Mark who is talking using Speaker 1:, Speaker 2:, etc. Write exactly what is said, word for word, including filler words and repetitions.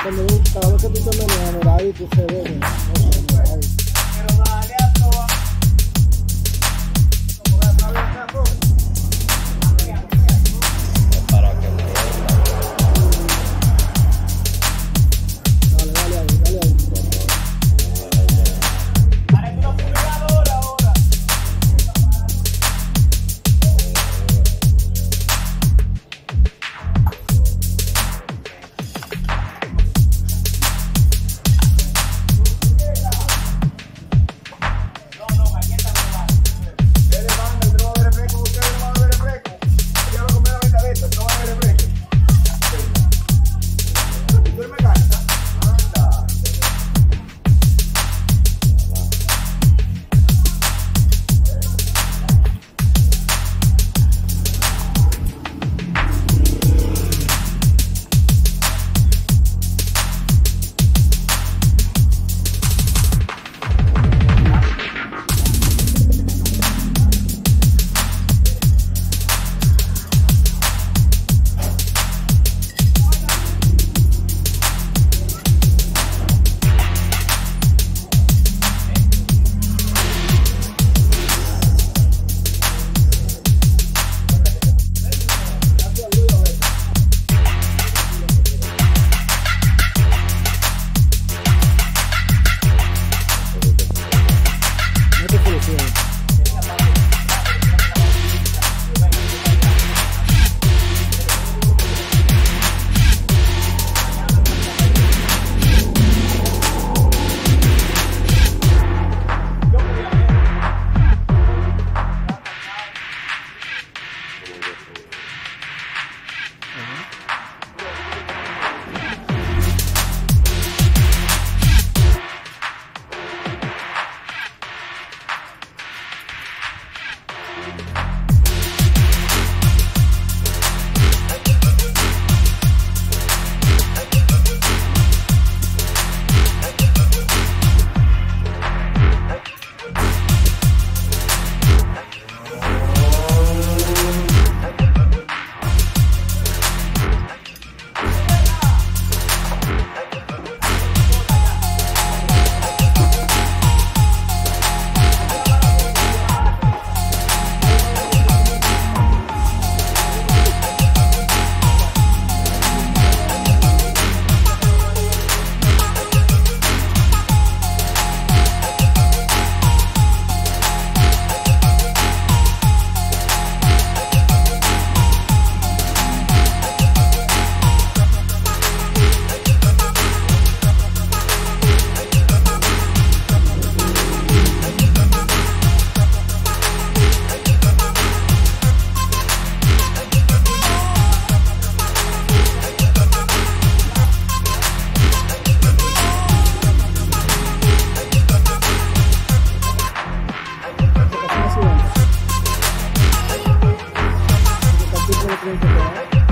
Speaker 1: Cuando cada vez que tú te meneas, mira ahí tú se ve. Mira, mira, ahí.
Speaker 2: Pero dale a toa. Como la sabe esta cosa.
Speaker 3: Para que me
Speaker 1: Dale, dale ahí, dale ahí.
Speaker 2: Para que no fumigador ahora. No, no, galleta no va. Ustedes van, el no va a haber refresco, ustedes no van a haber refresco. Yo voy a comer la venta de esto, no va a haber refresco. ¿Usted me canta? Anda.
Speaker 1: No te soluciones. Se pasó una siguiente. Se pasó por el frente, ¿verdad?